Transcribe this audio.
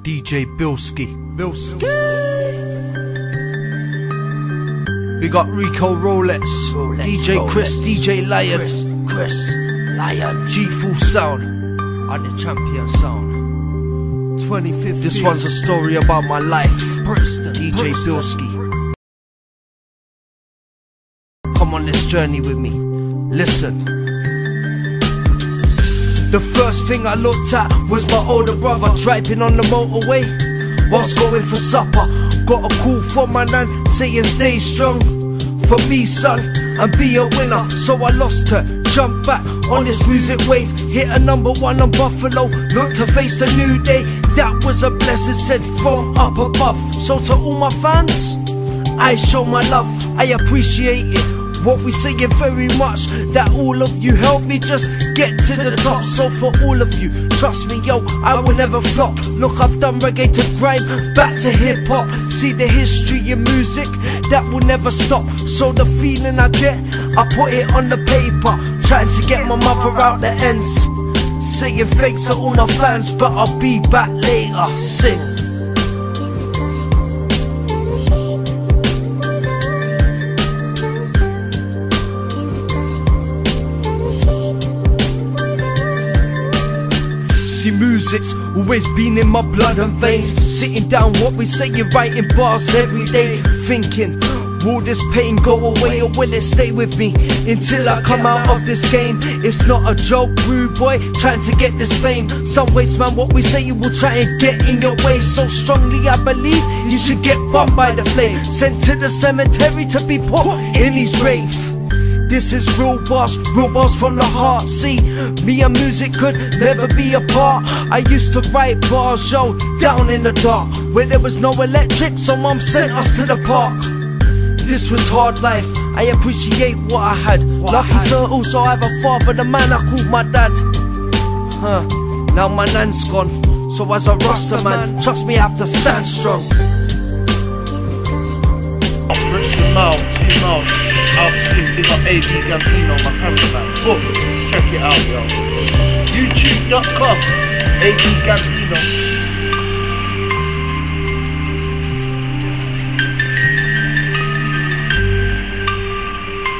DJ Bilski. We got Rico Rolex, DJ Chris, DJ Lion, G-Full Sound, and the Champion Sound. 25th. This one's a story about my life. DJ Bilski. Come on this journey with me. Listen. The first thing I looked at was my older brother driving on the motorway whilst going for supper. Got a call from my nan saying stay strong for me son and be a winner. So I lost her, jumped back on this music wave, hit a #1 on Buffalo, looked to face the new day. That was a blessing sent from up above. So to all my fans, I show my love, I appreciate it. What we saying very much, that all of you help me just get to the top. So for all of you, trust me yo, I will never flop. Look, I've done reggae to grime, back to hip hop. See the history in music, that will never stop. So the feeling I get, I put it on the paper, trying to get my mother out the ends. Saying thanks to all my fans, but I'll be back later. Sing. Music's always been in my blood and veins. Sitting down, what we say, you're writing bars every day. Thinking, will this pain go away or will it stay with me until I come out of this game? It's not a joke, rude boy, trying to get this fame. Some ways, man, what we say, you will try and get in your way. So strongly, I believe you should get burned by the flame, sent to the cemetery to be put in his grave. This is real bars from the heart. See, me and music could never be apart. I used to write bars, yo, down in the dark, where there was no electric, so mom sent us to the park. This was hard life, I appreciate what I had. Lucky to also have a father, the man I called my dad. Now my nan's gone, so as a Rasta man, trust me I have to stand strong. Bricks a mile, 2 miles, out soon, big up AD Gambino, my cameraman. Book, check it out yo. YouTube.com, AD Gambino.